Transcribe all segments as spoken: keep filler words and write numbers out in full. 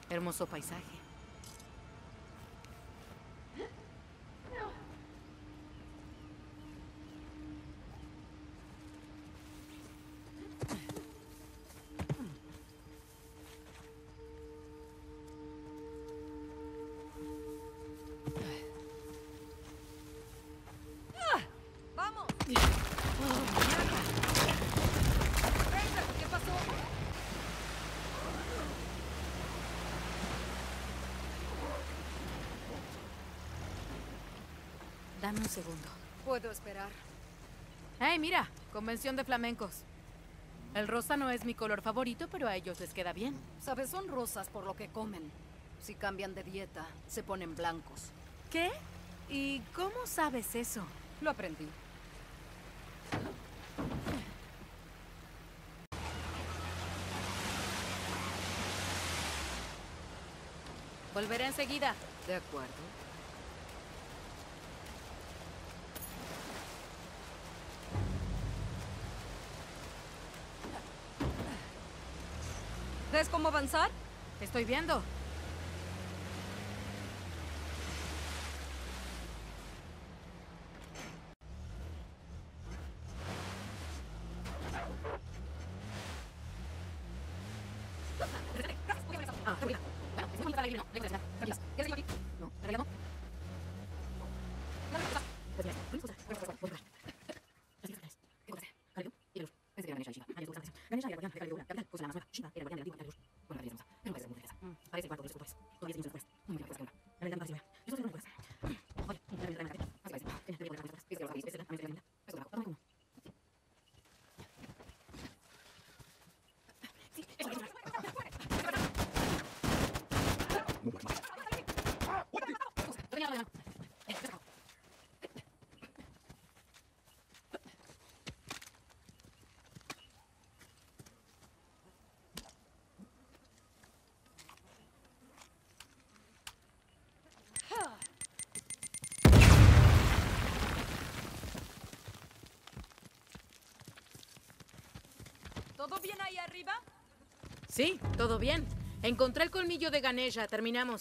Hermoso paisaje. ¡Vamos! Venga, ¿qué pasó? Dame un segundo. Puedo esperar. ¡Hey, mira! Convención de flamencos. El rosa no es mi color favorito, pero a ellos les queda bien. Sabes, son rosas por lo que comen. Si cambian de dieta, se ponen blancos. ¿Qué? ¿Y cómo sabes eso? Lo aprendí. Volveré enseguida. De acuerdo. ¿Ves cómo avanzar? Estoy viendo. Ah, tranquila. Bueno, es muy bonita la iglesia, ¿no? La iglesia, tranquilas. ¿Quieres seguir aquí? No, ¿en realidad no? Dame cosas. Pues mira, ¿puedes usar? Puedes usar, puedes usar. Las cifras finales. ¿Qué cosa? Kalidu y Elur. Pensé que era Ganesha y Shiva. Años de atención. Ganesha era el guardián de Kalidu, la capital, pues la más nueva. Shiva era el guardián de la antigua Kalidu. Bueno, la belleza hermosa, pero no parece muy riqueza. Parece igual con los escultores. Todavía seguimos después. Muy bien, pues, que una. La realidad no parece muy buena. Yo solo quiero una cosa. Oye, la realidad de la cabeza. Así parece. Tenía que ver con las cosas. Dice que los avis, ese, a mí me linda. Esto es trabajo. Toma uno. Sí, eso es. Termina la mano. Eh, ya se acabó. ¿Todo bien ahí arriba? Sí, todo bien. Encontré el colmillo de Ganesha. Terminamos.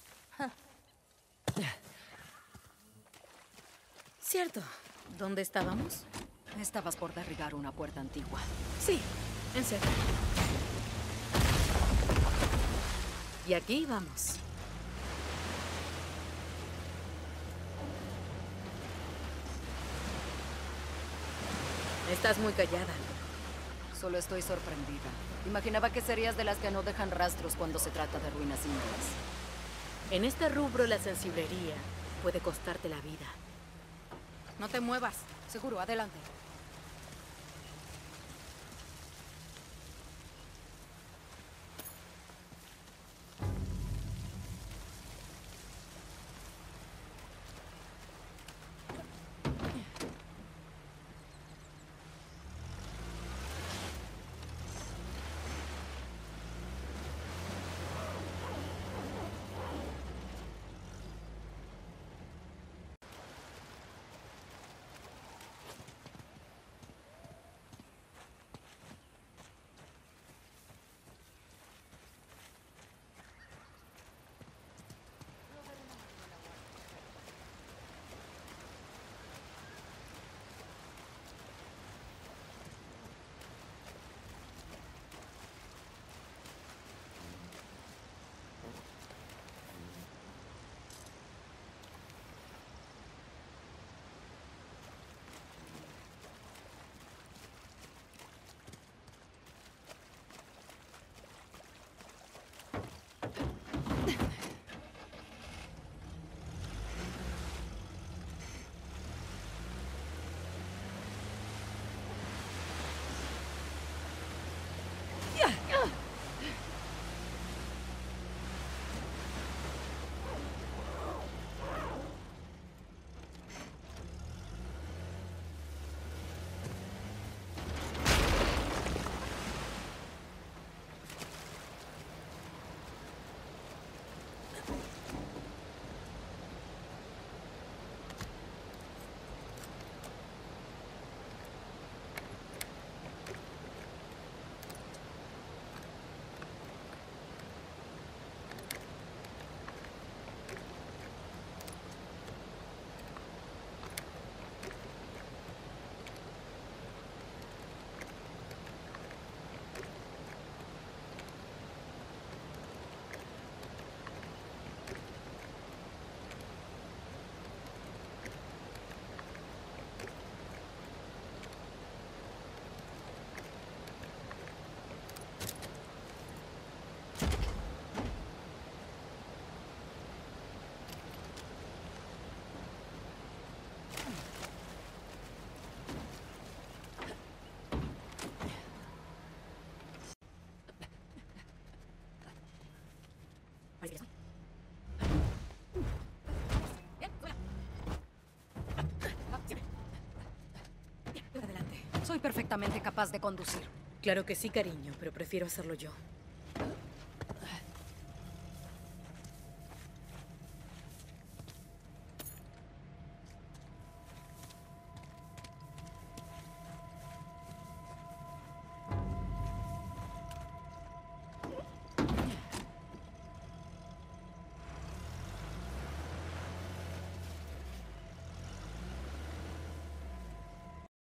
Cierto. ¿Dónde estábamos? Estabas por derribar una puerta antigua. Sí, en serio. Y aquí vamos. Estás muy callada. Solo estoy sorprendida. Imaginaba que serías de las que no dejan rastros cuando se trata de ruinas indias. En este rubro la sensiblería puede costarte la vida. No te muevas. Seguro, adelante. Soy perfectamente capaz de conducir. Claro que sí, cariño, pero prefiero hacerlo yo.